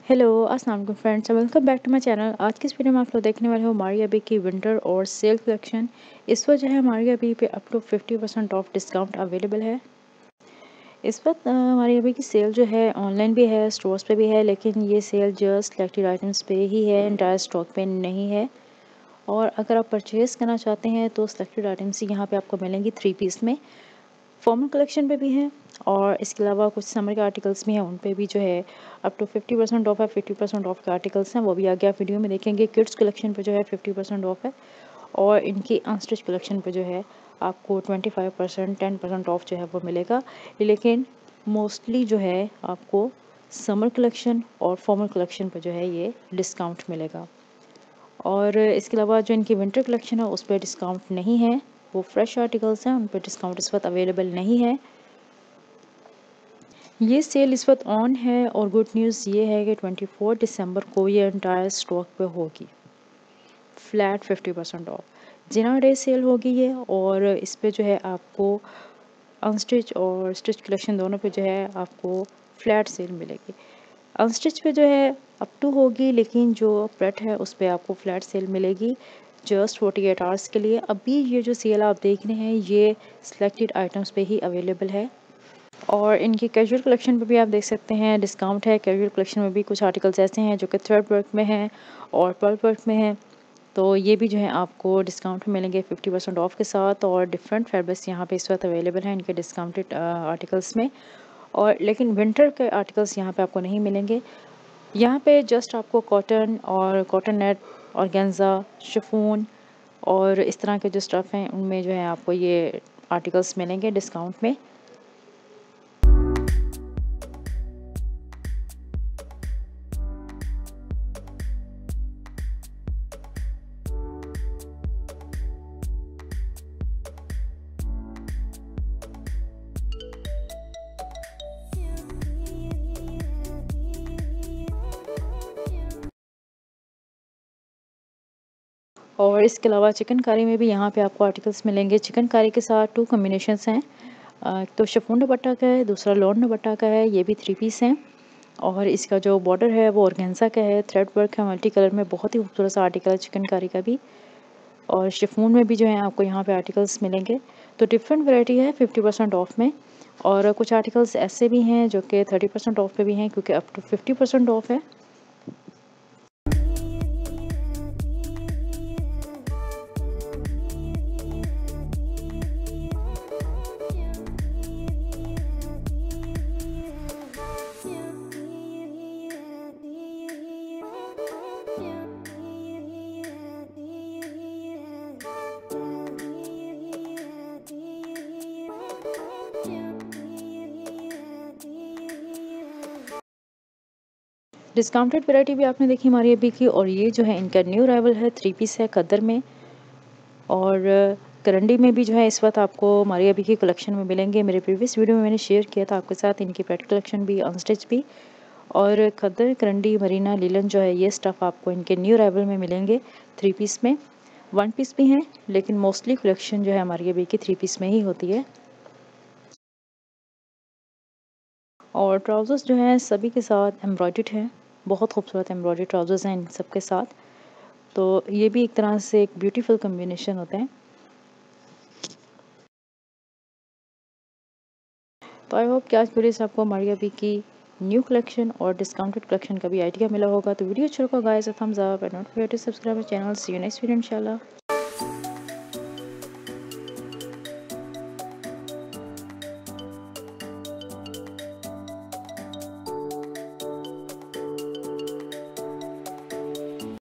Hello अस्सलाम वालेकुम friends, welcome back to my channel. आज की इस वीडियो में आप लोग देखने वाले हो मारिया बी की विंटर और सेल कलेक्शन। इस वक्त जो है मारिया बी पे up to 50% off discount available है। इस वक्त मारिया बी की सेल जो है ऑनलाइन भी है, स्टोर्स पे भी है, लेकिन ये सेल जस्ट सिलेक्टेड आइटम्स पे ही है, एंटायर स्टॉक पे नहीं है। और अगर आप परचेज़ करना चाहते हैं तो सिलेक्टेड आइटम्स यहाँ पे आपको मिलेंगी 3 पीस में। फॉर्मल कलेक्शन पे भी हैं और इसके अलावा कुछ समर के आर्टिकल्स भी हैं, उन पे भी जो है अप टू 50% ऑफ है। 50% ऑफ के आर्टिकल्स हैं, वो भी आगे आप वीडियो में देखेंगे। किड्स कलेक्शन पे जो है 50% ऑफ है और इनकी अनस्टिच कलेक्शन पे जो है आपको 25% 10% ऑफ जो है वो मिलेगा। लेकिन मोस्टली जो है आपको समर कलेक्शन और फॉर्मल कलेक्शन पे जो है ये डिस्काउंट मिलेगा। और इसके अलावा जो इनकी विंटर कलेक्शन है उस पर डिस्काउंट नहीं है, वो फ्रेश आर्टिकल्स हैं, उन पर डिस्काउंट इस वक्त अवेलेबल नहीं है। ये सेल इस वक्त ऑन है और गुड न्यूज़ ये है कि 24 दिसंबर को ये एंटायर स्टॉक पे होगी, फ्लैट 50% ऑफ। जिना डे सेल होगी ये, और इस पे जो है आपको अनस्टिच और स्टिच कलेक्शन दोनों पे जो है आपको फ्लैट सेल मिलेगी। अनस्टिच पे जो है अप टू होगी, लेकिन जो प्रेट है उस पर आपको फ्लैट सेल मिलेगी जस्ट 48 आवर्स के लिए। अभी ये जो सेल आप देख रहे हैं ये सिलेक्टेड आइटम्स पे ही अवेलेबल है। और इनकी कैजुअल कलेक्शन पे भी आप देख सकते हैं डिस्काउंट है। कैजुअल कलेक्शन में भी कुछ आर्टिकल्स ऐसे हैं जो कि थ्रेड वर्क में हैं और पर्ल वर्क में हैं, तो ये भी जो है आपको डिस्काउंट में मिलेंगे 50% ऑफ के साथ। और डिफरेंट फैब्रिक्स यहाँ पे इस वक्त अवेलेबल हैं इनके डिस्काउंटेड आर्टिकल्स में। और लेकिन विंटर के आर्टिकल्स यहाँ पे आपको नहीं मिलेंगे। यहाँ पे जस्ट आपको कॉटन और कॉटन नेट, ऑर्गेन्जा, शिफॉन और इस तरह के जो स्टफ़ हैं उनमें जो है आपको ये आर्टिकल्स मिलेंगे डिस्काउंट में। और इसके अलावा चिकनकारी में भी यहाँ पे आपको आर्टिकल्स मिलेंगे। चिकनकारी के साथ 2 कॉम्बिनेशंस हैं, एक तो शिफॉन दुपट्टा का है, दूसरा लॉन दुपट्टा का है। ये भी 3 पीस हैं और इसका जो बॉर्डर है वो ऑर्गेन्जा का है, थ्रेड वर्क है, मल्टी कलर में। बहुत ही खूबसूरत सा आर्टिकल है चिकनकारी का भी। और शिफॉन में भी जो है आपको यहाँ पे आर्टिकल्स मिलेंगे। तो डिफरेंट वैरायटी है 50% ऑफ में। और कुछ आर्टिकल्स ऐसे भी हैं जो कि 30% ऑफ पे भी हैं, क्योंकि अप टू 50% ऑफ है। डिस्काउंटेड वैरायटी भी आपने देखी हमारी अभी की। और ये जो है इनका न्यू अराइवल है, 3 पीस है खद्दर में। और करंडी में भी जो है इस वक्त आपको मारिया बी की कलेक्शन में मिलेंगे। मेरे प्रीवियस वीडियो में मैंने शेयर किया था आपके साथ इनकी पेट कलेक्शन भी, अनस्टिच भी। और खद्दर, करंडी, मरीना, लीलन जो है ये स्टफ़ आपको इनके न्यू अराइवल में मिलेंगे 3 पीस में। 1 पीस भी हैं, लेकिन मोस्टली कलेक्शन जो है मारिया बी की 3 पीस में ही होती है। और ट्राउज़र्स जो हैं सभी के साथ एम्ब्रॉयडर्ड हैं, बहुत खूबसूरत एम्ब्रॉयडर्ड ट्राउज़र्स हैं इन सब के साथ। तो ये भी एक तरह से एक ब्यूटीफुल कॉम्बिनेशन होता है। तो आई होप कि आज वीडियो से आपको मारिया बी की न्यू कलेक्शन और डिस्काउंटेड कलेक्शन का भी आइडिया मिला होगा। तो वीडियो अच्छा लगा guys, thumbs up and not forget to subscribe my channel. See you next video इंशाल्लाह।